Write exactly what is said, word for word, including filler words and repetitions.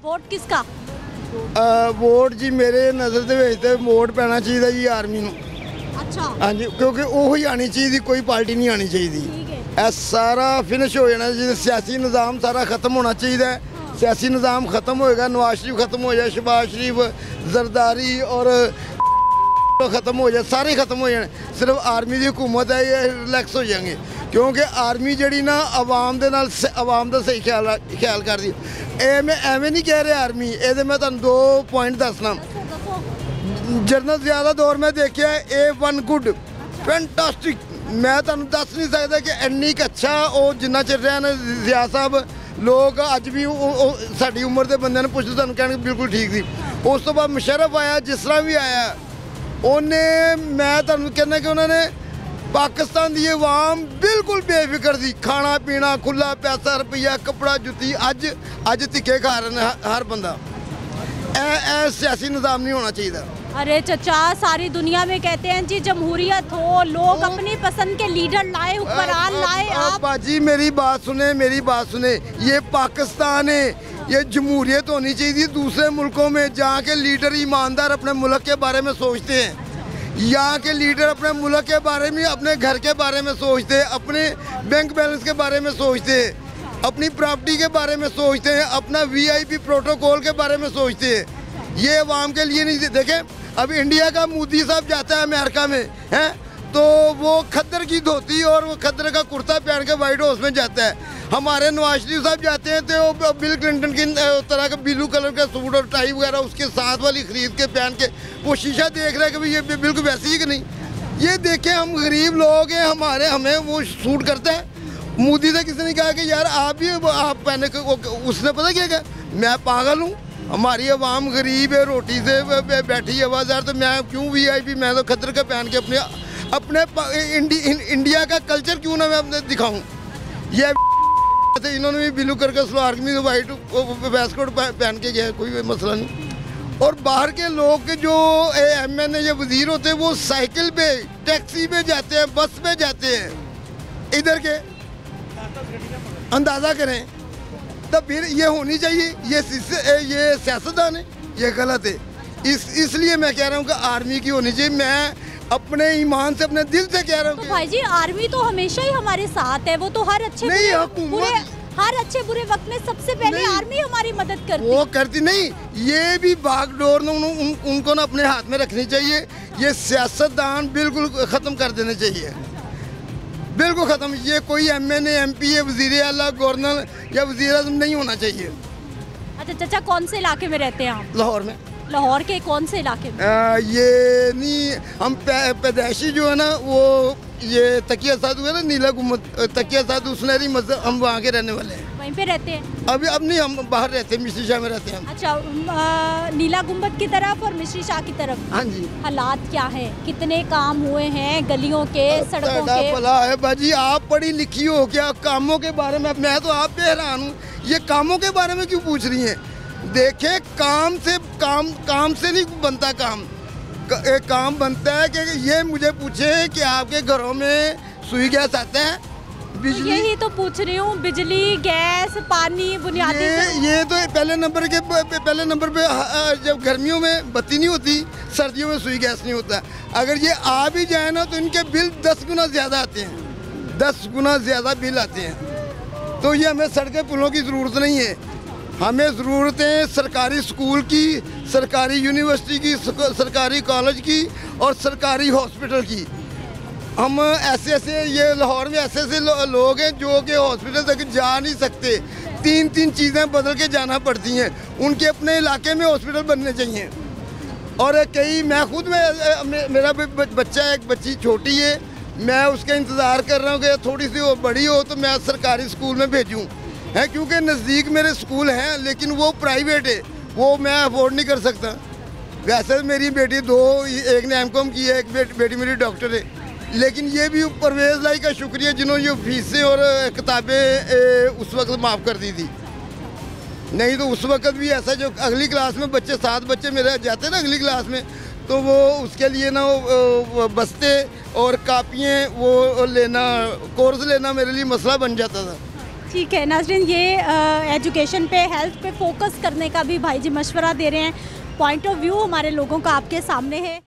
Vote किसका? Vote जी मेरे नज़र ਦੇ ਵਿੱਚ ਤੇ ਵੋਟ ਪੈਣਾ ਚਾਹੀਦਾ ਜੀ ਆਰਮੀ ਨੂੰ। अच्छा ਹਾਂਜੀ ਕਿਉਂਕਿ ਉਹੀ ਆਣੀ ਚਾਹੀਦੀ, ਕੋਈ ਪਾਰਟੀ ਨਹੀਂ ਆਣੀ ਚਾਹੀਦੀ। ਇਹ ਸਾਰਾ ਫਿਨਿਸ਼ ਹੋ ਜਾਣਾ ਜੀ, ਸਿਆਸੀ ਨਿਜ਼ਾਮ ਸਾਰਾ ਖਤਮ ਹੋਣਾ ਚਾਹੀਦਾ ਹੈ। सियासी निज़ाम ख़त्म होएगा, नवाज शरीफ ख़त्म हो जाए, शहबाज शरीफ, जरदारी और ख़त्म हो जाए, सारे ख़त्म हो जाए। सिर्फ आर्मी की हुकूमत है, ये रिलैक्स हो जाएंगे क्योंकि आर्मी जड़ी ना आवाम दे नाल आवाम का सही ख्याल ख्याल करती। ए मैं एवं नहीं कह रहा आर्मी, ये मैं तुहानू दो पॉइंट दसना। जनरल ज़िया दौर में देखा ए वन गुड फैंटास्टिक, मैं तुहानू दस नहीं सकता कि इन्नी अच्छा वो जिन्ना चिर रहा ना ज़िया साहब, लोग अज भी साड़ी उम्र के बंदे ने पुछते तुहानू कहणगे बिल्कुल ठीक थी। उस तो बाद मुशर्रफ आया, जिस तरह भी आया उन्हें, मैं तुहानू कहना कि उन्होंने पाकिस्तान की आवाम बिल्कुल बेफिक्र थी, खाना पीना खुला, पैसा रुपया कपड़ा जुत्ती, अज अज धिक्के खा रहे हैं हर बंदा। ए सियासी निज़ाम नहीं होना चाहिए। अरे चचा, सारी दुनिया में कहते हैं जी जमहूरियत हो, लोग अपनी पसंद के लीडर लाए, हुक्मरान लाए। आप बाजी मेरी बात सुने, मेरी बात सुने, ये पाकिस्तान है, ये जमहूरियत होनी चाहिए। दूसरे मुल्कों में जहाँ के लीडर ईमानदार अपने मुल्क के बारे में सोचते हैं, यहाँ के लीडर अपने मुल्क के बारे में, अपने घर के बारे में सोचते हैं, अपने बैंक बैलेंस के बारे में सोचते हैं, अपनी प्रॉपर्टी के बारे में सोचते हैं, अपना वी आई पी प्रोटोकॉल के बारे में सोचते हैं। ये अवाम के लिए नहीं। देखें अब इंडिया का मोदी साहब जाता है अमेरिका में, हैं तो वो खद्दर की धोती और वो खद्दर का कुर्ता पहन के वाइट हाउस में जाता है। हमारे नवाज शरीफ साहब जाते हैं तो वो बिल क्लिंटन की तरह का ब्लू कलर का सूट और टाई वगैरह उसके साथ वाली खरीद के पहन के वो शीशा देख रहे हैं कि भाई ये बिल्कुल वैसी ही कि नहीं। ये देखें हम गरीब लोग हैं, हमारे हमें वो सूट करता है। मोदी से किसी ने कहा कि यार आप भी आप पहने, उसने पता क्या क्या, मैं पागल हूँ, हमारी आवाम गरीब है, रोटी से बैठी है बाजार, तो मैं क्यों वी आई पी, मैं तो खद्दर का पहन के अपने अपने इंडी, इंडिया का कल्चर क्यों ना मैं अपने दिखाऊं। ये इन्होंने भी ब्लू करके salwar kameez white waste coat पहन के गया, कोई मसला नहीं। और बाहर के लोग जो एम एन ए या वजीर होते हैं वो साइकिल पे, टैक्सी पे जाते हैं, बस पे जाते हैं, इधर के अंदाज़ा करें। तो फिर ये होनी चाहिए, ये ये सियासतदान है, ये गलत है। इस इसलिए मैं कह रहा हूँ कि आर्मी की होनी चाहिए। मैं अपने ईमान से, अपने दिल से कह रहा हूँ। तो भाई जी आर्मी तो हमेशा ही हमारे साथ है, वो तो हर अच्छे नहीं, बुरे, बुरे हर अच्छे बुरे वक्त में सबसे पहले आर्मी हमारी मदद करती वो करती नहीं। ये भी बागडोर उन, उन, उनको ना अपने हाथ में रखनी चाहिए। ये सियासतदान बिल्कुल ख़त्म कर देने चाहिए, बिल्कुल ख़त्म। ये कोई M N A, M P A, वज़ीर आला, गवर्नर या वज़ीर आज़म नहीं होना चाहिए। अच्छा चाचा, कौन से इलाके में रहते हैं आप? लाहौर में। लाहौर के कौन से इलाके में? आ, ये नहीं, हम पैदाइशी जो है ना वो ये तकिया साधु है ना, नीला गुम्बद तकिया साधु सुनहरी मस्जिद, हम वहाँ के रहने वाले हैं। वहीं पे रहते हैं? अभी अब नहीं, हम बाहर रहते हैं, मिश्री शाह में रहते हैं। अच्छा, आ, नीला गुम्बद की तरफ और मिश्री शाह की तरफ हाँ जी। हालात क्या है, कितने काम हुए हैं गलियों के, सड़कों के? भला है बाजी, आप पढ़ी लिखी हो क्या, कामों के बारे में मैं तो आप पे हैरान हूँ। ये कामों के बारे में क्यों पूछ रही हैं? देखें, काम से काम काम से नहीं बनता काम। एक काम बनता है कि ये मुझे पूछे कि आपके घरों में सुई गैस आता है, बिजली? यही तो पूछ रही हूँ, बिजली, गैस, पानी, बुनियादी ये, ये तो पहले नंबर के पहले नंबर पे जब गर्मियों में बत्ती नहीं होती, सर्दियों में सुई गैस नहीं होता। अगर ये आ भी जाए ना तो इनके बिल दस गुना ज़्यादा आते हैं, दस गुना ज़्यादा बिल आते हैं। तो ये हमें सड़कें पुलों की ज़रूरत नहीं है, हमें ज़रूरत है सरकारी स्कूल की, सरकारी यूनिवर्सिटी की, सरकारी कॉलेज की और सरकारी हॉस्पिटल की। हम ऐसे ऐसे ये लाहौर में ऐसे ऐसे लो, लोग हैं जो कि हॉस्पिटल तक जा नहीं सकते, तीन तीन चीज़ें बदल के जाना पड़ती हैं। उनके अपने इलाके में हॉस्पिटल बनने चाहिए। और कई, मैं खुद में, मेरा बच्चा, एक बच्ची छोटी है, मैं उसका इंतज़ार कर रहा हूँ कि थोड़ी सी वो बड़ी हो तो मैं सरकारी स्कूल में भेजूँ, है क्योंकि नज़दीक मेरे स्कूल हैं, लेकिन वो प्राइवेट है, वो मैं अफोर्ड नहीं कर सकता। वैसे मेरी बेटी दो, एक ने एम कॉम की है, एक बेटी, बेटी मेरी डॉक्टर है, लेकिन ये भी परवेज़ लाई का शुक्रिया जिन्होंने ये फीसें और किताबें उस वक्त माफ़ कर दी थी। नहीं तो उस वक्त भी ऐसा, जो अगली क्लास में बच्चे, सात बच्चे मेरे जाते ना अगली क्लास में, तो वो उसके लिए ना वो बस्ते और कापियाँ वो लेना, कोर्स लेना मेरे लिए मसला बन जाता था। ठीक है नाज़रीन, ये एजुकेशन पे, हेल्थ पे फोकस करने का भी भाई जी मशवरा दे रहे हैं। पॉइंट ऑफ व्यू हमारे लोगों का आपके सामने है।